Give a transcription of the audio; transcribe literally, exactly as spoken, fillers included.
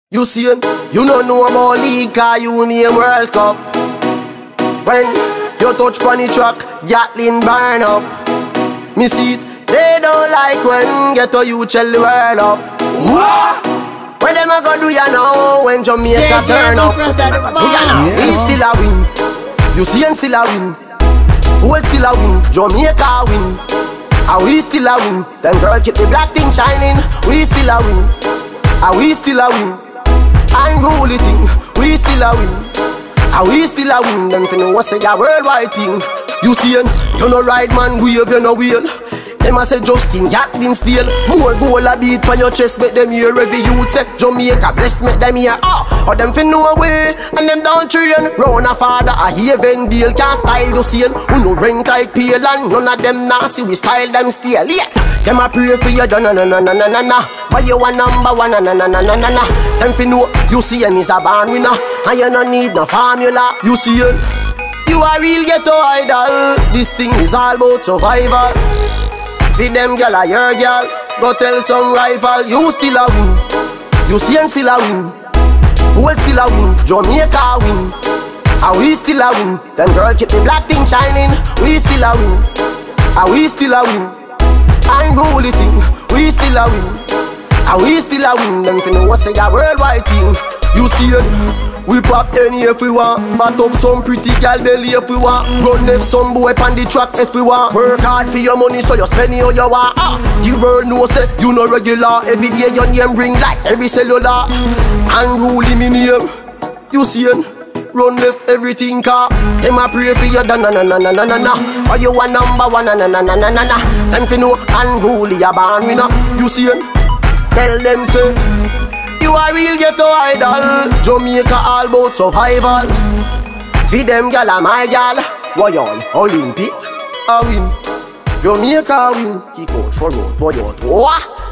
You see, you don't know about league, cause you name World Cup. When you touch pon the track, Gatlin burn up. Me see it, they don't like when ghetto you tell the world up. What? What them a go do ya now when Jamaica yeah, turn up? Do ya now? We still a win. You see and still a win. World still a win. Jamaica win. And we still a win. Them girl keep the black thing shining. We still a win. And we still a win. Unruly thing, we still a win. And we still a win. Them finna was say a worldwide thing. You see, you no ride man wave, you no wheel. Them a say Justin Gatlin steel. More goal a beat on your chest, make them hear every youth say Jamaica bless, make them hear ah. Or them fin know away, and them down train. Round a father a haven deal, can't style you see. Who no rank like pale and none of them nasty, we style them still. Yeah, them a pray for you, na na na na na na na. But you a number one, na na na na na na na. Them fin know you see and is a born winner, and you no need no formula. You see you a real ghetto idol. This thing is all about survival. Feed them girl a your girl. Go tell some rival you still a win. You see and still a win. World still a win. Jamaica win. And we still a win. Them girl keep the black thing shining. We still a win. And we still a win. Unruly thing. We still a win. And we still a win. Them finna was say a worldwide thing. You see it? We pop any if we want. Fat up some pretty gal belly if we want. Run left some boy on the track if we want. Work hard for your money so you spend it how you want. Ah, the world knows say you no regular. Every day your name bring like every cellular. Unruly me name. You see it? Run left everything car. Them a pray for you da na na na na na na na. Or you a number one na na na na na na na. Them fi know unruly a born winner. You see it? Tell them say you a real ghetto idol. Jamaica all about survival. Feed them gal a my gal. Boy on Olympic a win. Jamaica win. Kick out for road. Boy out. What?